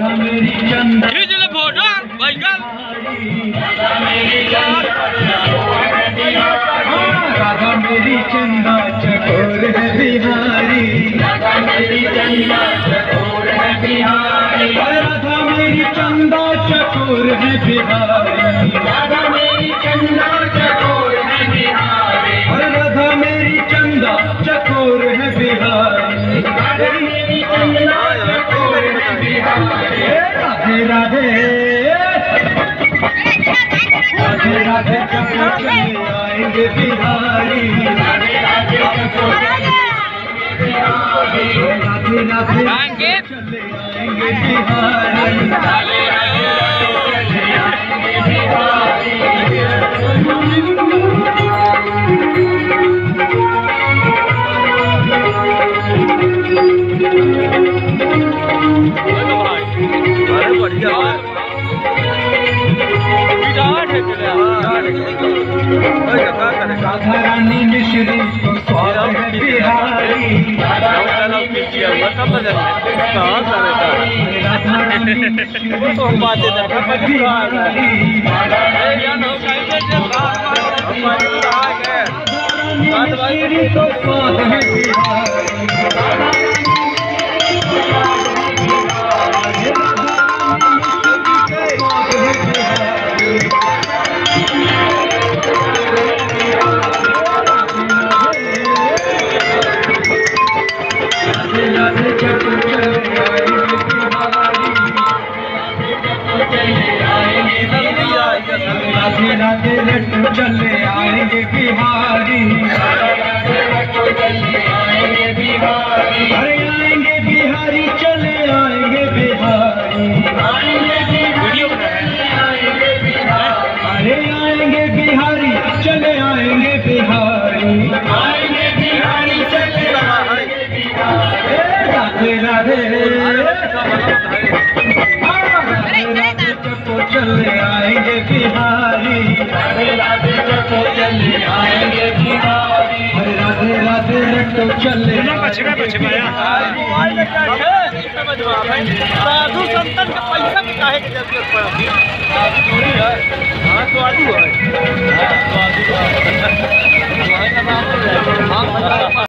खींच ले फोटो भाईगल। राधा मेरी चंदा चकोर है बिहारी, राधा मेरी चंदा चकोर है बिहारी, राधा मेरी चंदा चकोर है बिहारी, राधा मेरी चंदा चकोर है बिहारी, राधा मेरी चंदा चकोर है बिहारी, राधा मेरी चंदा चकोर है बिहारी। राधे राधे राधे राधे चको चले आएंगे बिहारी, राधे राधे चको चले बिहारी, राधे राधे चले आएंगे बिहारी, राधे राधे चले आएंगे बिहारी। राधा रानी मिश्री को स्वागत है बिहारी, राधा रानी मिश्री को स्वागत है बिहारी, राधा रानी मिश्री को स्वागत है बिहारी, राधा रानी मिश्री को स्वागत है राधे राधे लड्डू चले आएंगे बिहारी, अरे आएंगे बिहारी चले आएंगे बिहारी, अरे आएंगे बिहारी चले आएंगे बिहारी, राधे राधे चको चले आएंगे बिहारी, राधे राधे चको चले आएंगे बिहारी, अरे राधे राधे लड्डू चले साधु संतन के पैसा की काहे की जरूरत पड़ती है? साधु थोड़ी है, हाँ साधु है।